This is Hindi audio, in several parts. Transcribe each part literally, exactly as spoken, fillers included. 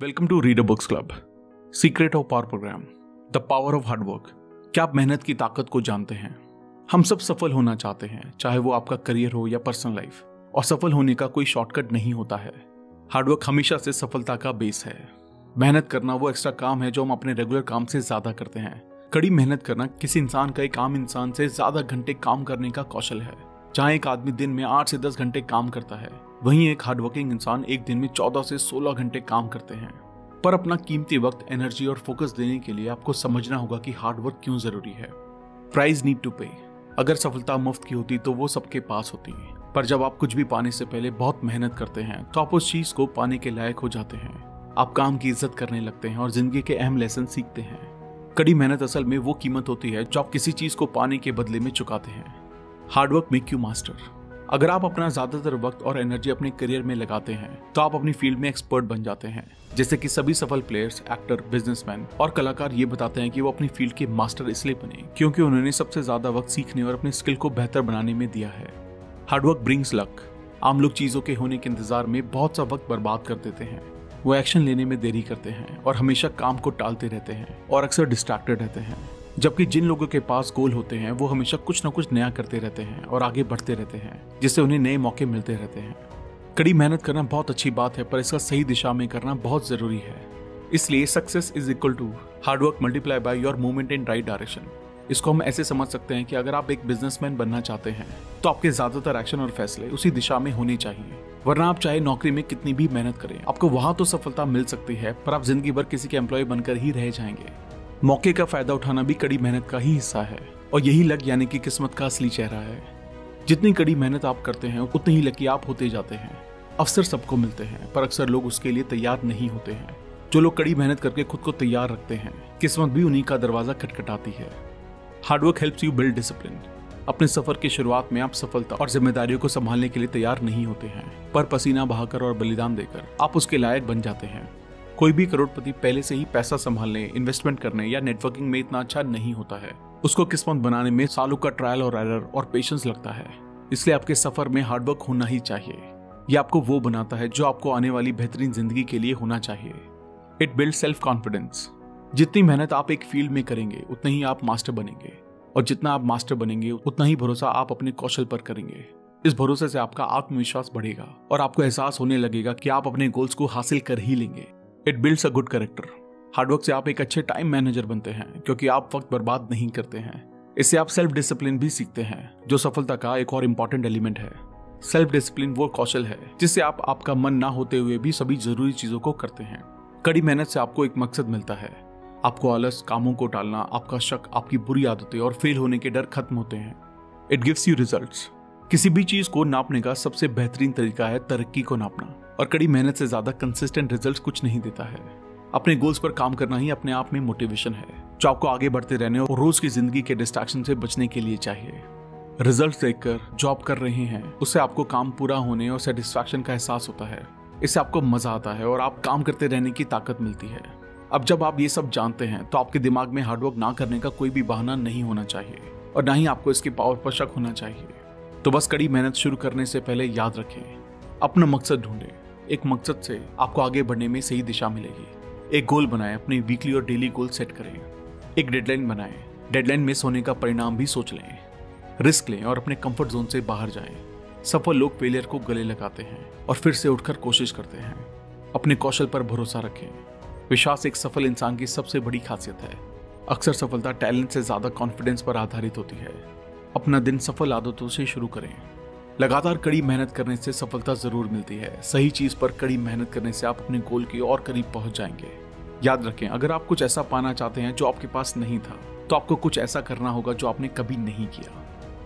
Welcome to reader books club. Secret of power programme, the power of hard work. क्या आप मेहनत की ताकत को जानते हैं? हम सब सफल होना चाहते हैं, चाहे वो आपका करियर हो या पर्सनल लाइफ, और सफल होने का कोई शॉर्टकट नहीं होता है। हार्डवर्क हमेशा से सफलता का बेस है। मेहनत करना वो एक्स्ट्रा काम है जो हम अपने रेगुलर काम से ज्यादा करते हैं। कड़ी मेहनत करना किसी इंसान का एक आम इंसान से ज्यादा घंटे काम करने का कौशल है। जहाँ एक आदमी दिन में आठ से दस घंटे काम करता है, वहीं एक हार्डवर्किंग इंसान एक दिन में चौदह से सोलह घंटे काम करते हैं। पर अपना कीमती वक्त, एनर्जी और फोकस देने के लिए आपको समझना होगा कि हार्डवर्क क्यों जरूरी है। प्राइस नीड टू पे। अगर सफलता मुफ्त की होती तो वो सबके पास होती है, पर जब आप कुछ भी पाने से पहले बहुत मेहनत करते हैं तो आप उस चीज को पाने के लायक हो जाते हैं। आप काम की इज्जत करने लगते हैं और जिंदगी के अहम लेसन सीखते हैं। कड़ी मेहनत असल में वो कीमत होती है जो आप किसी चीज को पाने के बदले में चुकाते हैं। Hard work make you master. अगर आप अपना ज्यादातर वक्त और एनर्जी अपने करियर में लगाते हैं तो आप अपनी फील्ड में एक्सपर्ट बन जाते हैं। जैसे कि सभी सफल प्लेयर्स, एक्टर, बिजनेसमैन और कलाकार ये बताते हैं कि वो अपनी फील्ड के मास्टर इसलिए बने क्योंकि उन्होंने सबसे ज्यादा वक्त सीखने और अपने स्किल को बेहतर बनाने में दिया है। Hard work brings luck. आम लोग चीजों के होने के इंतजार में बहुत सा वक्त बर्बाद कर देते हैं। वो एक्शन लेने में देरी करते हैं और हमेशा काम को टालते रहते हैं और अक्सर डिस्ट्रैक्टेड रहते हैं। जबकि जिन लोगों के पास गोल होते हैं वो हमेशा कुछ न कुछ नया करते रहते हैं और आगे बढ़ते रहते हैं, जिससे उन्हें नए मौके मिलते रहते हैं। कड़ी मेहनत करना बहुत अच्छी बात है, पर इसका सही दिशा में करना बहुत जरूरी है। इसलिए success is equal to hard work multiply by your movement in right direction. इसको हम ऐसे समझ सकते हैं कि अगर आप एक बिजनेसमैन बनना चाहते हैं तो आपके ज्यादातर एक्शन और फैसले उसी दिशा में होने चाहिए। वरना आप चाहे नौकरी में कितनी भी मेहनत करें, आपको वहां तो सफलता मिल सकती है, पर आप जिंदगी भर किसी के एम्प्लॉय बनकर ही रह जाएंगे। मौके का फायदा उठाना भी कड़ी मेहनत का ही हिस्सा है, और यही लक यानी कि किस्मत का असली चेहरा है। जितनी कड़ी मेहनत आप करते हैं उतनी ही लकी आप होते जाते हैं। अवसर सबको मिलते हैं, पर अक्सर लोग उसके लिए तैयार नहीं होते हैं। जो लोग कड़ी मेहनत करके खुद को तैयार रखते हैं, किस्मत भी उन्हीं का दरवाजा खटखटाती है। Hard work helps you build discipline. अपने सफर की शुरुआत में आप सफलता और जिम्मेदारियों को संभालने के लिए तैयार नहीं होते हैं, पर पसीना बहाकर और बलिदान देकर आप उसके लायक बन जाते हैं। कोई भी करोड़पति पहले से ही पैसा संभालने, इन्वेस्टमेंट करने या नेटवर्किंग में इतना अच्छा नहीं होता है। उसको किस्मत बनाने में सालों का ट्रायल और एरर और पेशेंस लगता है। इसलिए आपके सफर में हार्डवर्क होना ही चाहिए। यह आपको वो बनाता है जो आपको आने वाली बेहतरीन जिंदगी के लिए होना चाहिए। It build self confidence. जितनी मेहनत आप एक फील्ड में करेंगे उतना ही आप मास्टर बनेंगे, और जितना आप मास्टर बनेंगे उतना ही भरोसा आप अपने कौशल पर करेंगे। इस भरोसे से आपका आत्मविश्वास बढ़ेगा और आपको एहसास होने लगेगा कि आप अपने गोल्स को हासिल कर ही लेंगे। It builds a good character. Hard work से आप एक अच्छे टाइम मैनेजर बनते हैं क्योंकि आप वक्त बर्बाद नहीं करते हैं। इससे आप सेल्फ डिसिप्लिन भी सीखते हैं, जो सफलता का एक और इम्पोर्टेंट एलिमेंट है। सेल्फ डिसिप्लिन वो कौशल है जिससे आप आपका मन ना होते हुए भी सभी जरूरी चीजों को करते हैं। कड़ी मेहनत से आपको एक मकसद मिलता है। आपको आलस, कामों को टालना, आपका शक, आपकी बुरी आदतें और फेल होने के डर खत्म होते हैं। It gives you results. किसी भी चीज को नापने का सबसे बेहतरीन तरीका है तरक्की को नापना, और कड़ी मेहनत से ज्यादा कंसिस्टेंट रिजल्ट्स कुछ नहीं देता है। अपने गोल्स पर काम करना ही अपने आप में मोटिवेशन है, जो आपको आगे बढ़ते रहने और रोज की जिंदगी के डिस्ट्रैक्शन से बचने के लिए चाहिए। रिजल्ट्स देखकर जो आप कर रहे हैं उससे आपको काम पूरा होने और सेटिस्फैक्शन का एहसास होता है। इससे आपको मजा आता है और आप काम करते रहने की ताकत मिलती है। अब जब आप ये सब जानते हैं तो आपके दिमाग में हार्डवर्क ना करने का कोई भी बहाना नहीं होना चाहिए, और ना ही आपको इसके पावर पर शक होना चाहिए। तो बस कड़ी मेहनत शुरू करने से पहले याद रखें, अपना मकसद ढूंढें। एक मकसद से आपको आगे बढ़ने में सही दिशा मिलेगी। एक गोल बनाएं, अपने वीकली और डेली गोल सेट करें। एक डेडलाइन बनाएं, डेडलाइन मिस होने का परिणाम भी सोच लें। रिस्क लें और अपने कंफर्ट जोन से बाहर जाएं। सफल लोग फेलियर को गले लगाते हैं और फिर से उठकर कोशिश करते हैं। अपने कौशल पर भरोसा रखें। विश्वास एक सफल इंसान की सबसे बड़ी खासियत है। अक्सर सफलता टैलेंट से ज्यादा कॉन्फिडेंस पर आधारित होती है। अपना दिन सफल आदतों से शुरू करें। लगातार कड़ी मेहनत करने से सफलता जरूर मिलती है। सही चीज पर कड़ी मेहनत करने से आप अपने गोल के और करीब पहुंच जाएंगे। याद रखें, अगर आप कुछ ऐसा पाना चाहते हैं जो आपके पास नहीं था, तो आपको कुछ ऐसा करना होगा जो आपने कभी नहीं किया।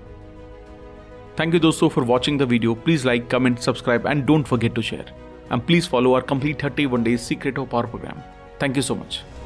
थैंक यू दोस्तों for watching the video. Please like, comment, subscribe and don't forget to share, and please follow our complete thirty one days secret of power programme. Thank you so much.